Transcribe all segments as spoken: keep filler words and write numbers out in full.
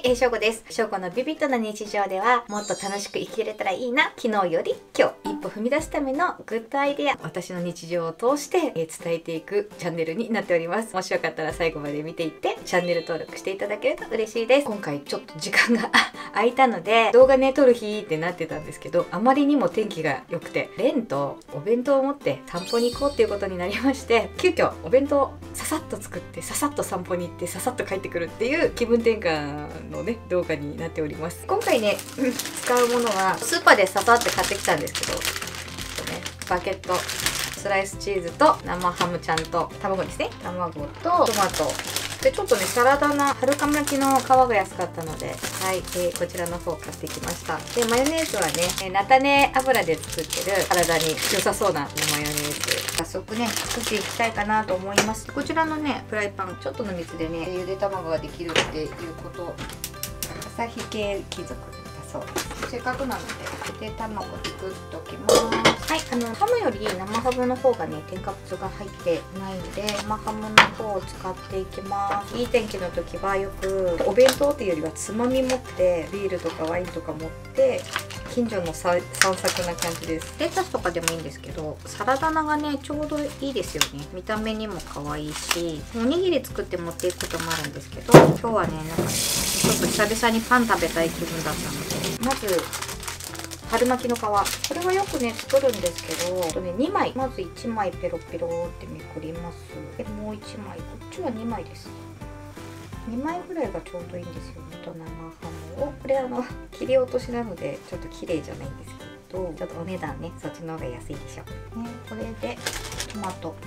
えー、しょうこです。しょうこのビビッドな日常ではもっと楽しく生きれたらいいな、昨日より今日、一歩踏み出すためのグッドアイデア、私の日常を通して、えー、伝えていくチャンネルになっております。もしよかったら最後まで見ていってチャンネル登録していただけると嬉しいです。今回ちょっと時間が空いたので動画ね撮る日ってなってたんですけど、あまりにも天気が良くてレンとお弁当を持って散歩に行こうっていうことになりまして、急遽お弁当をささっと作ってささっと散歩に行ってささっと帰ってくるっていう気分転換のね動画になっております。今回ね使うものはスーパーでささって買ってきたんですけど、ちょっとねバゲット、スライスチーズと生ハムちゃんと卵ですね、卵とトマトで、ちょっとねサラダ菜、春カム焼きの皮が安かったので、はい、えー、こちらの方買ってきました。でマヨネーズはね、えー、菜種油で作ってる体に良さそうなマヨネーズ、早速ね作っていきたいかなと思います。こちらのねフライパン、ちょっとの水でねゆで卵ができるっていうこと、旭系貴族だそうです。せっかくなのでゆで卵作っときます。はい、あのハムより生ハムの方がね添加物が入ってないので生ハムの方を使っていきます。いい天気の時はよくお弁当っていうよりはつまみ持ってビールとかワインとか持って近所の散策な感じです。レタスとかでもいいんですけど、サラダ菜がねちょうどいいですよね。見た目にも可愛いし、おにぎり作って持っていくこともあるんですけど、今日はねなんかちょっと久々にパン食べたい気分だったので、まず春巻きの皮、これはよくね作るんですけど、とねにまい、まずいちまいペロペロってめくります。でもういちまい、こっちはにまいです。にまいぐらいがちょうどいいんですよね。と生ハムを、これあの切り落としなのでちょっと綺麗じゃないんですけど、ちょっとお値段ねそっちの方が安いでしょね。これでトマト、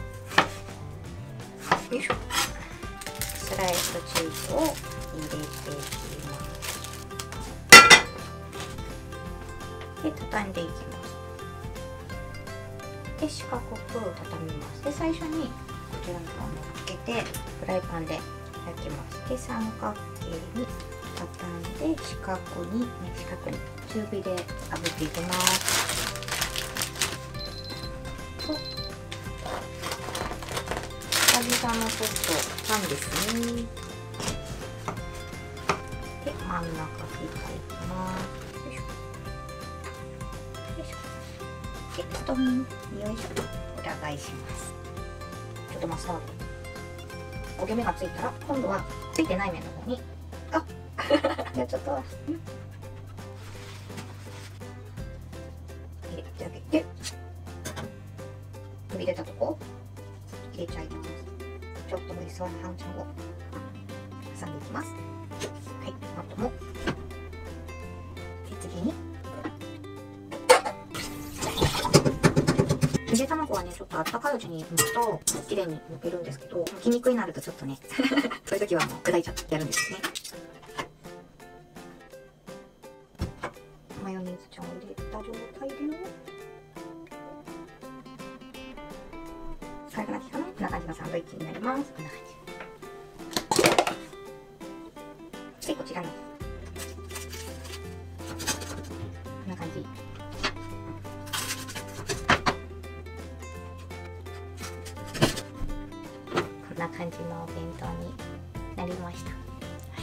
よいしょ、スライスチーズを入れていきます。で畳んでいきます。で四角く畳みます。で最初にこちらの方を乗っけてフライパンで焼きます。で三角形に畳んで四角に、ね、四角に中火で炙っていきます。と久々のちょっとパンですね。で真ん中切っていきます。でトン、よいしょ、裏返します。ちょっとマスタード、焦げ目がついたら今度はついてない面の方に、あじゃあちょっと入れてあげて、飛び出たとこ入れちゃいます。ちょっと無理そうな半ちゃんを挟んでいきます。はい、あとも次にゆで卵はねちょっとあったかいうちに剥くと綺麗に剥けるんですけど、焼き肉になるとちょっとねそういう時はもう砕いちゃってやるんですね。マヨネーズちゃんを入れた状態で最後のきかな、こんな感じのサンドイッチになります。こんな感じで、こちらのこんな感じ、こんな感じのお弁当になりました。はい、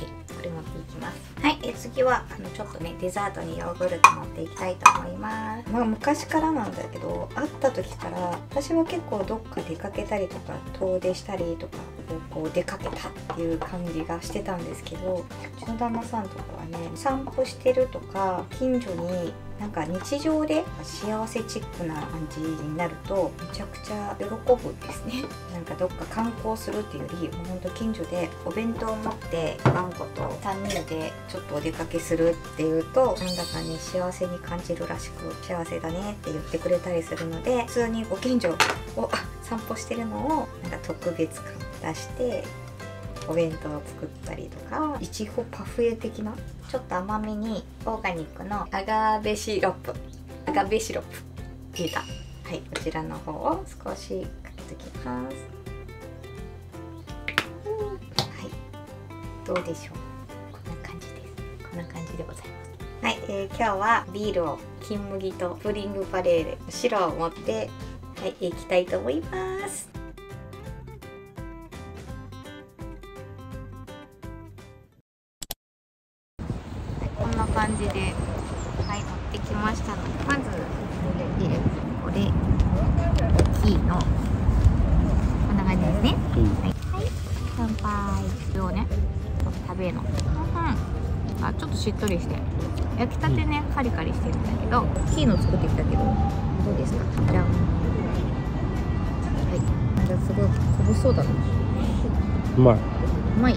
これ持っていきます。はい、え次はあのちょっとねデザートにヨーグルト持っていきたいと思います。まあ昔からなんだけど、会った時から私は結構どっか出かけたりとか遠出したりとかこう出かけたっていう感じがしてたんですけど、うちの旦那さんとかはね散歩してるとか近所になんか日常で幸せチックな感じになるとめちゃくちゃ喜ぶんですね。なんかどっか観光するっていうより、もうほんと近所でお弁当を持ってワンコとさんにんでちょっとお出かけするっていうと、なんだかね幸せに感じるらしく、幸せだねって言ってくれたりするので、普通にご近所を散歩してるのをなんか特別感出してお弁当を作ったりとか、いちごパフェ的なちょっと甘めにオーガニックのアガベシロップ、アガベシロップ入れた、はい、こちらの方を少しかけておきます。はい、どうでしょう、こんな感じです。こんな感じでございます。はい、えー、今日はビールを金麦とプリングパレーレ白を持ってはい、いきたいと思います。 うん、 はい、乾杯。これをね食べるの。うん、あ、ちょっとしっとりして焼きたてね、カリカリしてるんだけど、大きいの作ってきたけどどうですか。じゃん。はい、じゃあすごいこぼそうだな。 うまい。 うまい。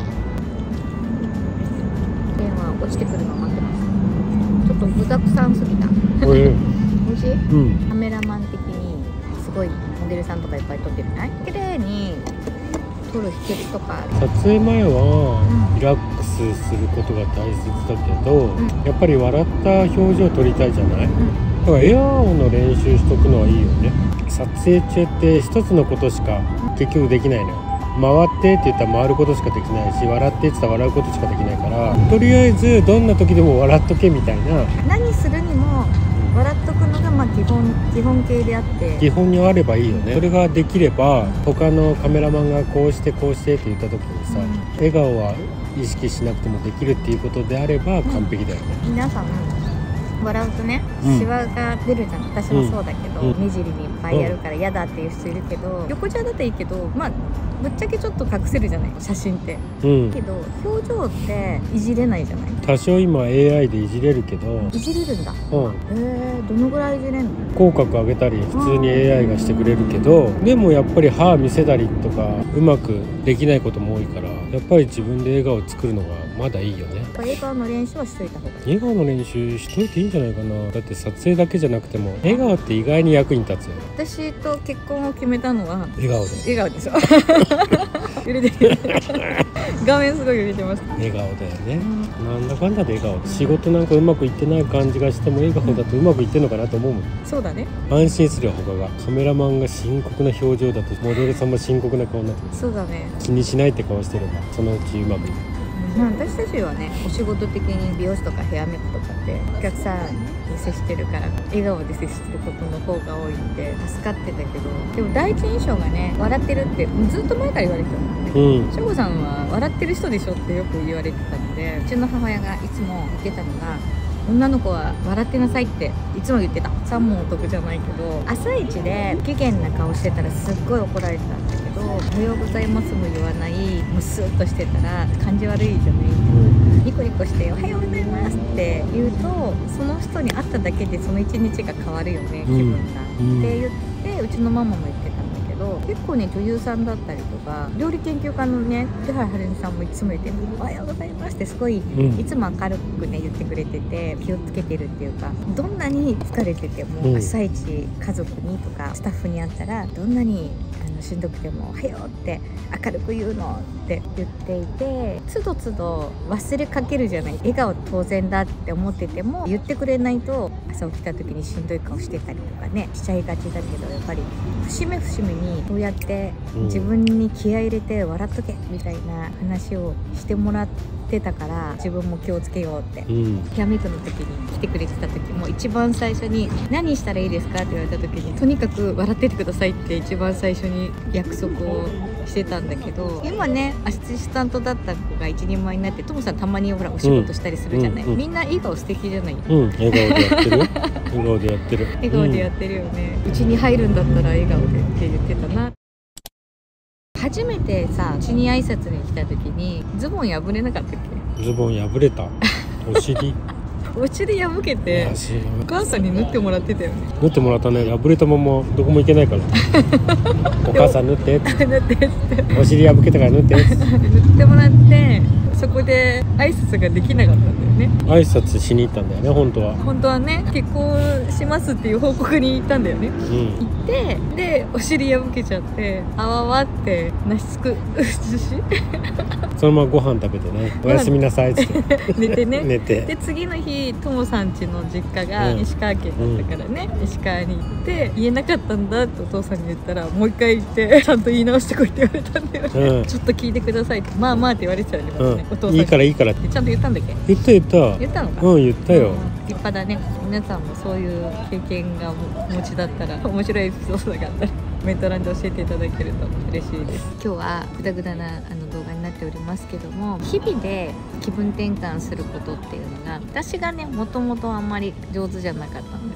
ペンは落ちてくるのを待ってます。ちょっと具だくさんすぎた。 おいしい。 美味しい？ うん。 カメラマン的にすごいモデルさんとかいっぱい撮ってるね。綺麗に撮る秘訣とかある？ 撮影前はリラックスすることが大切だけど、うん、やっぱり笑った表情を撮りたいじゃない、うん、だから笑顔の練習しとくのはいいよね。撮影中って一つのことしか結局できないのよ。回ってって言ったら回ることしかできないし、笑ってって言ったら笑うことしかできないから、とりあえずどんな時でも笑っとけみたいな。 何するにも笑っとくのがまあ基本基本形であって、 基本にあればいいよね。それができれば他のカメラマンがこうしてこうしてって言った時にさ、うん、笑顔は意識しなくてもできるっていうことであれば完璧だよね、 うん、皆さん笑うとね、シワが出るじゃん。私もそうだけど、うん、目尻にいっぱいやるから嫌だっていう人いるけど、横ちゃだといいけど、まあぶっちゃけちょっと隠せるじゃない、写真って、うん、けど表情っていじれないじゃない。 多少今 エーアイ でいじれるけど、 いじれるんだ。うん、 えー、どのぐらいいじれるの？ 口角上げたり普通に エーアイ がしてくれるけど、でもやっぱり歯見せたりとかうまくできないことも多いから、やっぱり自分で笑顔を作るのがまだいいよね。 笑顔の練習はしといた方がいい。 笑顔の練習しといていいんじゃないかな。だって撮影だけじゃなくても笑顔って意外に役に立つよ。 私と結婚を決めたのは笑顔で。 笑顔でしょ揺れてる画面すごい揺れてます。 笑顔だよね、うん、なんだかんだで笑顔。仕事なんかうまくいってない感じがしても笑顔だとうまくいってるのかなと思うもん。 そうだね。 安心するよ他が。カメラマンが深刻な表情だとモデルさんも深刻な顔になってくる。 そうだね。 気にしないって顔してればそのうちうまくいく。 まあ、私たちはね、お仕事的に美容師とかヘアメイクとかってお客さんに接してるから笑顔で接してることの方が多いんで助かってたけど、でも第一印象がね、笑ってるってずっと前から言われてたのね。うん、しょうごさんは笑ってる人でしょってよく言われてたので、うちの母親がいつも言ってたのが、女の子は笑ってなさいっていつも言ってた。さん問お得じゃないけど、朝一で不機嫌な顔してたらすっごい怒られてたんだけど、おはようございますも言わない、ムスッとしてたら感じ悪いじゃない、うん、ニコニコしておはようございますって言うと、その人に会っただけでその一日が変わるよね、気分が、うん、って言ってうちのママも言ってたんだけど、結構ね女優さんだったりとか料理研究家のね手原はるみさんもいつも言っておはようございますってすごい、うん、いつも明るくね言ってくれてて、気をつけてるっていうか、どんなに疲れてても朝一家族にとかスタッフに会ったらどんなにあのしんどくてもおはようって明るく言うのって言っていて、つどつど忘れかけるじゃない。笑顔当然だって思ってても言ってくれないと朝起きた時にしんどい顔してたりとかねしちゃいがちだけど、やっぱり節目節目にこうやって自分に気合い入れて笑っとけみたいな話をしてもらってたから、自分も気をつけようって、うん、ヘアメイクの時に来てくれてた時も一番最初に何したらいいですかって言われた時に、とにかく笑っててくださいって一番最初に約束をしてたんだけど、今ねアシスタントだった子が一人前になって、ともさんたまにほらお仕事したりするじゃない、うんうんうん、みんな笑顔素敵じゃない。 うん、笑顔でやってる笑顔でやってる笑顔でやってるよね。うち、ん、に入るんだったら笑顔でって言ってたな。初めてさうちに挨拶に来た時にズボン破れなかったっけ？ズボン破れた。お尻お尻破けてお母さんに縫ってもらってたよね。 縫ってもらったね。破れたままどこも行けないからお母さん縫ってって縫ってってお尻破けたから縫ってって縫ってもらって、そこで挨拶ができなかったんだよね。 挨拶しに行ったんだよね。本当は本当はね結婚しますっていう報告に行ったんだよね、うん、行ってでお尻破けちゃってあわわってなしつくそのままご飯食べてね、おやすみなさいって寝てね寝て、 で次の日ともさん家の実家が石川県だったからね、うん、石川に行って言えなかったんだってお父さんに言ったら、もう一回言ってちゃんと言い直してこいって言われたんだよね、うん、ちょっと聞いてくださいって、まあまあって言われちゃうね、うん、お父さんにいいからいいからってちゃんと言ったんだっけ？ 言った言った言ったのか。 うん言ったよ、うん、 立派だね。皆さんもそういう経験がお持ちだったら面白いエピソードがあったらコメント欄で教えていただけると嬉しいです。今日はグダグダなあの動画になっておりますけども、日々で気分転換することっていうのが私がねもともとあんまり上手じゃなかったんですけど、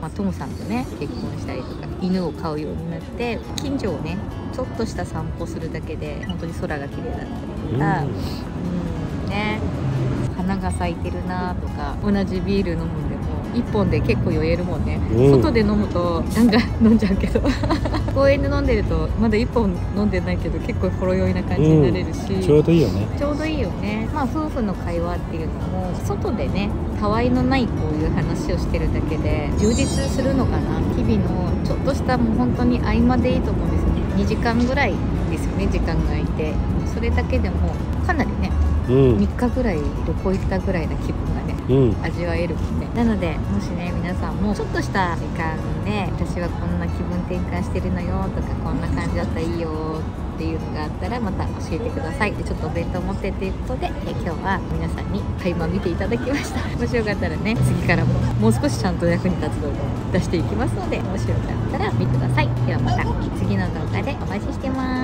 まあ、トムさんとね結婚したりとか犬を飼うようになって、近所をねちょっとした散歩するだけで本当に空が綺麗だったりとか、うん、うんね、花が咲いてるなとか、同じビール飲むんでもいっぽんで結構酔えるもんね、うん、外で飲むとガンガン飲んじゃうけど公園で飲んでるとまだいっぽん飲んでないけど結構ほろ酔いな感じになれるし、 うん、ちょうどいいよね。 ちょうどいいよね。まあ夫婦の会話っていうのも外でねたわいのないこういう話をしてるだけで充実するのかな。日々のちょっとしたもう本当に合間でいいと思うんですよね。にじかんぐらいですよね、時間が空いて、それだけでもかなりね、うん、みっかぐらい旅行行ったぐらいな気分がね、うん、味わえるもんね。なのでもしね皆さんもちょっとした時間で私はこんな気分転換してるのよとか、こんな感じだったらいいよっていうのがあったらまた教えてください。でちょっとお弁当持ってっていうことで、え今日は皆さんに垣間見ていただきました。もしよかったらね次からももう少しちゃんと役に立つ動画を出していきますので、もしよかったら見てください。ではまた次の動画でお待ちしてます。